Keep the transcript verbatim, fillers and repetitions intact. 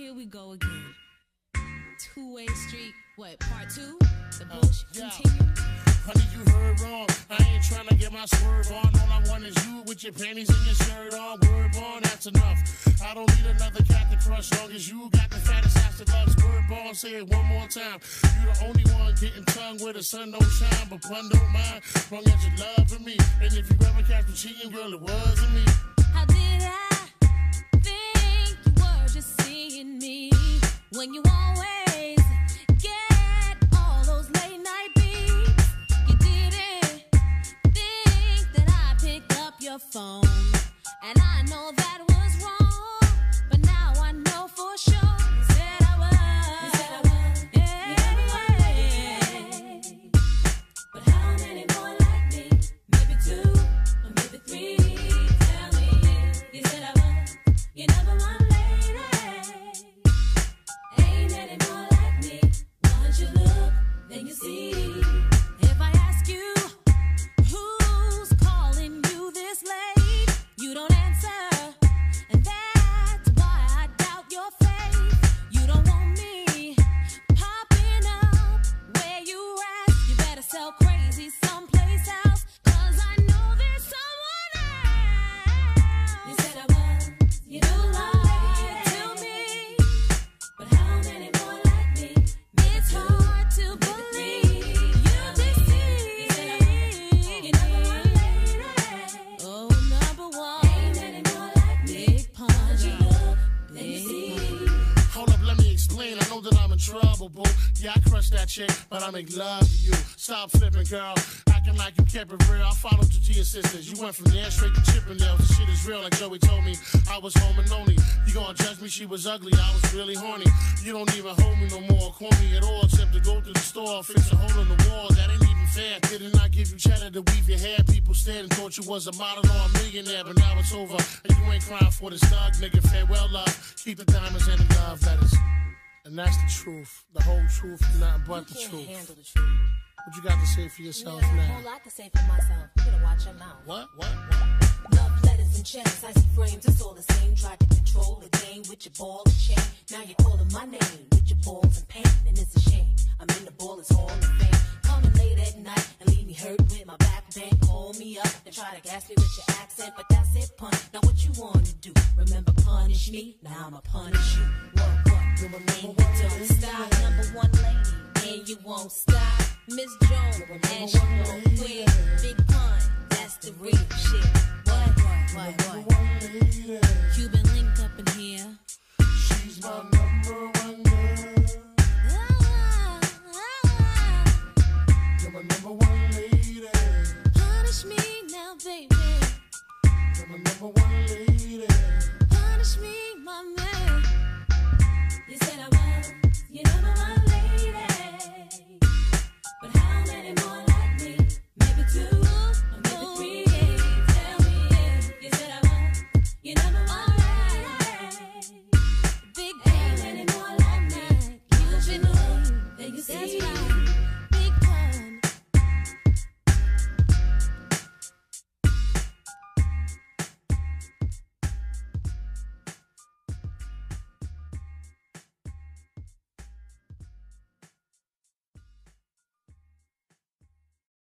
Here we go again. Two-way street, what, part two? The bullshit uh, yeah. continue? Honey, you heard wrong. I ain't trying to get my swerve on. All I want is you with your panties and your shirt on. Word on, that's enough. I don't need another cat to crush. Long as you got the fattest ass that loves. Word on, say it one more time. You the only one getting tongue where the sun don't shine, but one don't mind. Long as you loving me. And if you ever catch me cheating, girl, it wasn't me. How did I think you were just seeing me when you always get all those late night beats? You didn't think that I'd pick up your phone, and I know that was wrong, but now I know for sure. You said I was, you said I was, yeah, you never was. But how many more like me? Maybe two, or maybe three. Tell me, you said I was, you never was. Then you see, if I ask you who's calling you this late, you don't answer, and that's why I doubt your faith. You don't want me popping up where you at. You better sell crazy someplace else, cause I know there's someone else. You said I was, you know lie to me, but how many more like me? It's hard to believe. I know that I'm in trouble, boo. Yeah, I crushed that chick, but I make love to you. Stop flipping, girl. Acting like you kept it real. I followed you to your sisters. You went from there straight to Chippendale. This shit is real, like Joey told me. I was home and lonely. You gonna judge me? She was ugly. I was really horny. You don't even hold me no more, call me at all, except to go to the store, fix a hole in the wall. That ain't even fair. Didn't I give you cheddar to weave your hair? People stared and thought you was a model or a millionaire, but now it's over. And you ain't crying for this thug, nigga. Farewell, love. Keep the diamonds and the love letters. And that's the truth, the whole truth, nothing but the truth. You can't handle the truth. What you got to say for yourself yeah, now? A whole lot to say for myself. You better watch your mouth. What? What? What? Love letters and checks, icy frames, it's all the same. Tried to control the game with your ball and chain. Now you're calling my name with your balls and pain, and it's a shame. I'm in the Ballers Hall of Fame. Coming late at night and leave me hurt with my back bent. Call me up and try to gas me with your accent, but that's it, pun. Now what you want to do? Remember punish me? Now I'ma punish you. What, what? And you don't stop. Number one lady, and you won't stop. Miss Jones, and she won't quit. Big pun, that's the real shit. What, what, what, what? Cuban link up in here. She's my number one girl. You're my number one lady. Punish me now, baby. You're my number one.